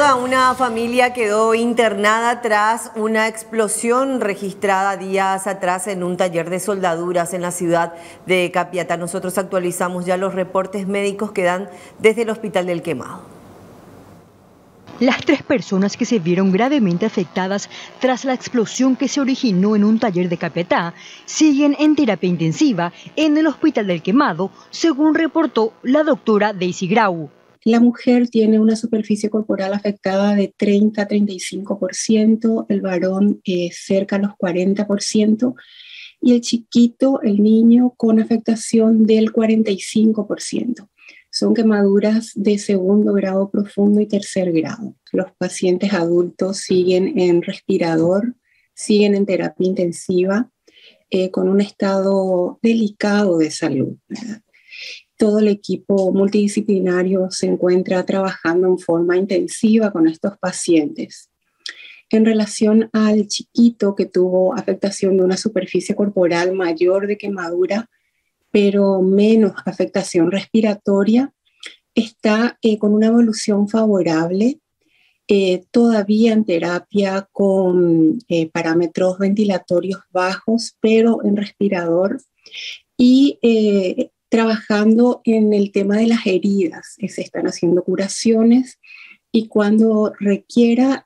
Toda una familia quedó internada tras una explosión registrada días atrás en un taller de soldaduras en la ciudad de Capiatá. Nosotros actualizamos ya los reportes médicos que dan desde el Hospital del Quemado. Las 3 personas que se vieron gravemente afectadas tras la explosión que se originó en un taller de Capiatá siguen en terapia intensiva en el Hospital del Quemado, según reportó la doctora Daisy Grau. La mujer tiene una superficie corporal afectada de 30 a 35%, el varón cerca a los 40% y el chiquito, el niño, con afectación del 45%. Son quemaduras de segundo grado profundo y tercer grado. Los pacientes adultos siguen en respirador, siguen en terapia intensiva, con un estado delicado de salud, ¿verdad? Todo el equipo multidisciplinario se encuentra trabajando en forma intensiva con estos pacientes. En relación al chiquito que tuvo afectación de una superficie corporal mayor de quemadura, pero menos afectación respiratoria, está con una evolución favorable, todavía en terapia con parámetros ventilatorios bajos, pero en respirador y trabajando en el tema de las heridas. Se están haciendo curaciones y cuando requiera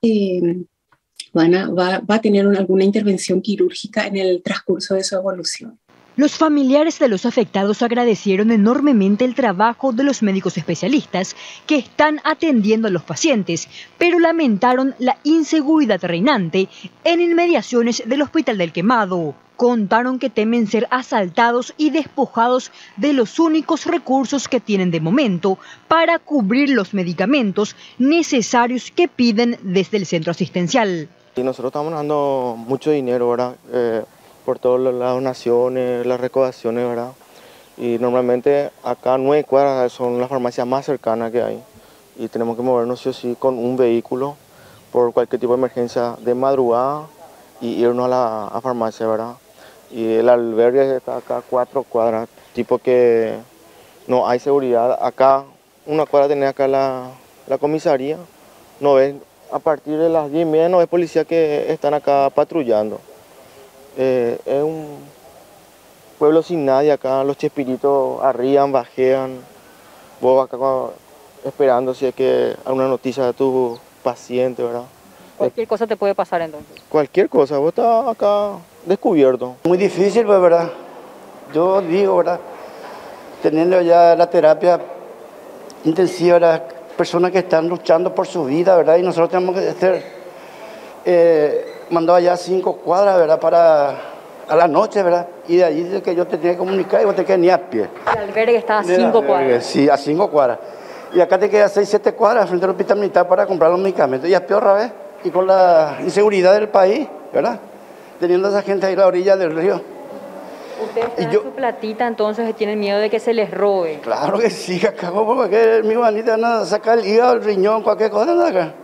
va a tener alguna intervención quirúrgica en el transcurso de su evolución. Los familiares de los afectados agradecieron enormemente el trabajo de los médicos especialistas que están atendiendo a los pacientes, pero lamentaron la inseguridad reinante en inmediaciones del Hospital del Quemado. Contaron que temen ser asaltados y despojados de los únicos recursos que tienen de momento para cubrir los medicamentos necesarios que piden desde el centro asistencial. Y nosotros estamos dando mucho dinero, ¿verdad? Por todas las donaciones, las recaudaciones, ¿verdad? Y normalmente acá 9 cuadras son las farmacias más cercanas que hay. Y tenemos que movernos sí o sí con un vehículo por cualquier tipo de emergencia de madrugada y irnos a la farmacia, ¿verdad? Y el albergue está acá a 4 cuadras, tipo que no hay seguridad. Acá, una cuadra tiene acá la comisaría, no ves, a partir de las 10:30 no ves policía que están acá patrullando. Es un pueblo sin nadie acá, los chespiritos arrían, bajean, vos acá esperando si es que alguna noticia de tu paciente, ¿verdad? Cualquier cosa te puede pasar entonces. Cualquier cosa, vos estás acá descubierto. Muy difícil, pues, ¿verdad? Yo digo, ¿verdad? Teniendo ya la terapia intensiva, las personas que están luchando por su vida, ¿verdad? Y nosotros tenemos que ser mandado allá 5 cuadras, ¿verdad? A la noche, ¿verdad? Y de allí de que yo te tenía que comunicar y vos te quedas ni a pie. El albergue está a 5 cuadras. Sí, a 5 cuadras. Y acá te quedas 6, 7 cuadras frente al hospital militar para comprar los medicamentos. Y es peor, ¿verdad? Y con la inseguridad del país, ¿verdad? Teniendo a esa gente ahí a la orilla del río. Ustedes traen su platita, entonces tienen miedo de que se les robe. Claro que sí, acá, porque mi hermanita van a sacar el hígado, el riñón, cualquier cosa de acá.